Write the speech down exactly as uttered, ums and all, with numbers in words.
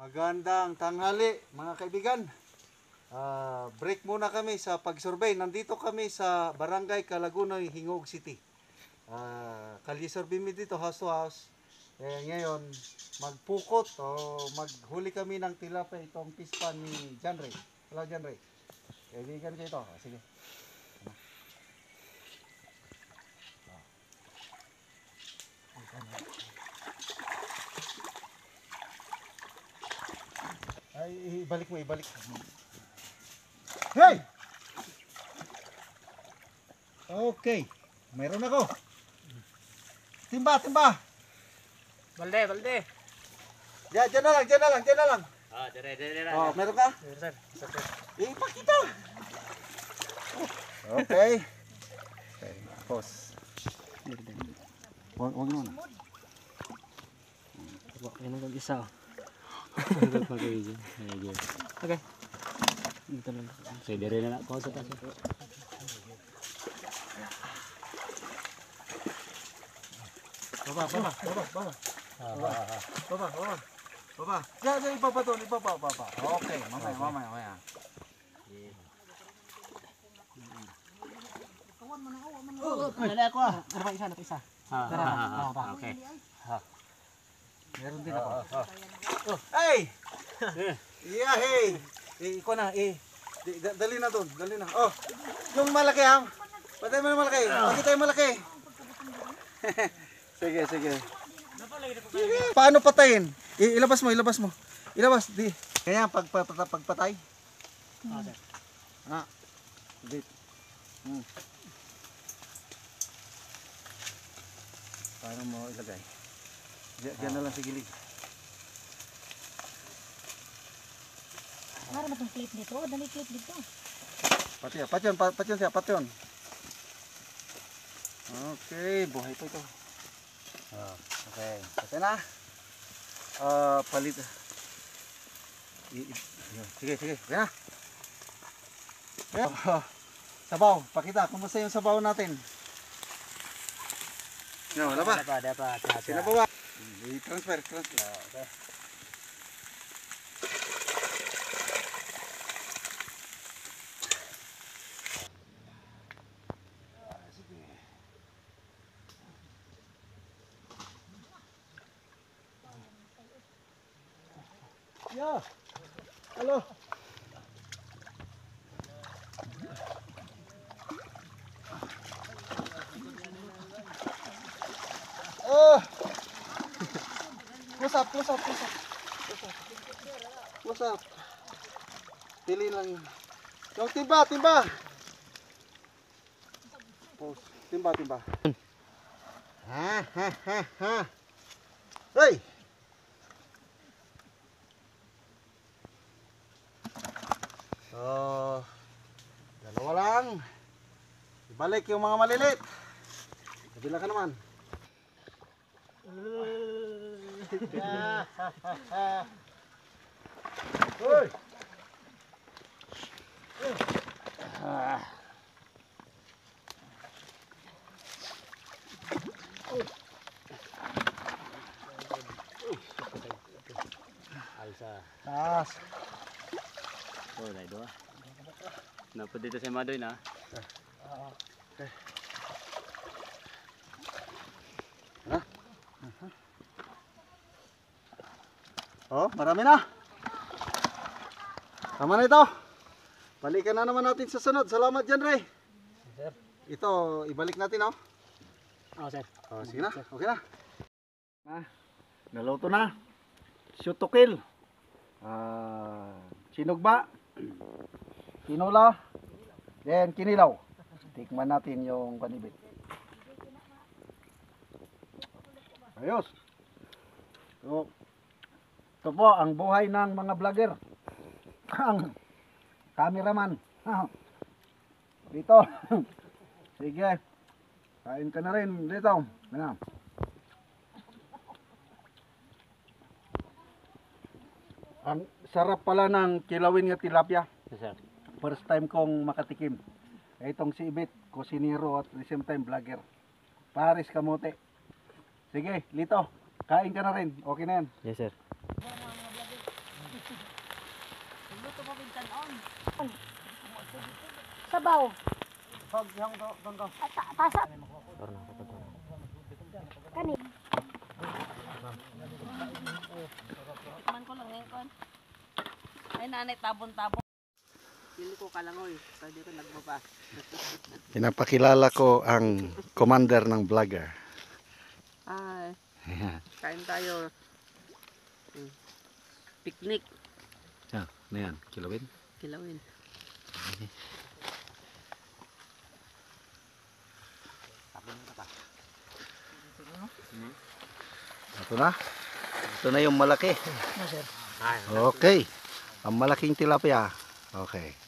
Magandang tanghali mga kaibigan. Uh, break muna kami sa pag-survey. Nandito kami sa Barangay Calagunoy, Hingog City. Uh, Kalye-survey mi dito house to house. Eh, ngayon, magpukot o maghuli kami ng tilapia itong pispan ni John Ray. Hello John Ray. Kaibigan ko ito. Oh, sige. Ay, ibalik mo, ibalik. Hey! Okay. Meron ako. Timba, timba. Balde, balde. Ya, dyan na lang, dyan na lang, dyan na lang. Ah, dire, dire, dire. Oh, meron ka? Sir, sir. Sir, sir. Ipakita. Okay. Okay, pause. Huwag, huwag mo na. Huwag kayo nang isa. Okay. Dito lang. Sige, dire na ako sa taas. Baba, baba, baba, baba. Baba, baba, baba. Baba. Diyan, diyan, ibaba doon, ibaba, baba. Okay, mamaya, mamaya, mamaya. Dali ako ah. Ano isa, ano isa? Tara, okay. Meron din ako. Oh, hey! Yeah, hey! Eh, ikaw na, eh. Di- da- Dali na doon, dali na. Oh, yung malaki ha. Patay mo na malaki. Pakita yung malaki. Sige, sige. Sige. Paano patayin? I- ilabas mo, ilabas mo. Ilabas, di. Kaya pag pag- pag- pagpatay. Ah. Di. Hmm. Paano mo ilagay? Diyan, diyan na lang sa gilid. Para matong clip dito, dali clip dito. Pati yan, pati yan, pa- pati yan siya, pati yan. Okay, buhay pa ito. Ah, okay, pati na. Ah, palit. I- i- yun, Sige, sige, okay na. Ayan. Oh, sabaw, pakita, kumusta yung sabaw natin? No, wala ba? Dapat, dapat. Sinabawa. I-transfer, transfer. Okay. Yeah. Halo. Oh. Close up, close up, close up. Close up. Close up. Pili lang. Yung timba, timba. Pause. Timba, timba. Ha, ha, ha, ha. Hey! So, dalawa lang. Ibalik yung mga malilit. Kabila ka naman. Hoy! Alsa. Taas. Oh, dai doa. Napa dito sa Madoy na? Okay. Ha? Oh, marami na. Tama na ito. Balikan na naman natin sa sunod. Salamat dyan, Ray. Sir. Ito, ibalik natin, oh. Oh, sir. Oh, sige na. Okay na. Na. Naluto na. Shoot to kill. Ah, sinugba. Tinola. Then kinilaw. Tikman natin yung kanibit. Ayos. So, ito po ang buhay ng mga vlogger. Ang cameraman. Dito. Sige. Kain ka na rin dito. Ano? Ang sarap pala ng kilawin nga tilapia. Yes, sir. First time kong makatikim. Itong si Ibit, kusinero at the same time vlogger. Paris Kamote. Sige, Lito, kain ka na rin. Okay na yan. Yes, sir. Sabaw. Ta tasa. Kani. Man ko lang ngayon kon. Ay nanay tabon-tabon. Dili ko kalangoy, pwede ko nagbaba. Pinapakilala ko ang commander ng vlogger. Ay, kain tayo. Hmm. Picnic, Yan, na yan, kilawin. kilawin. Ito na. Ito na yung malaki. Okay. Ang malaking tilapia. Okay.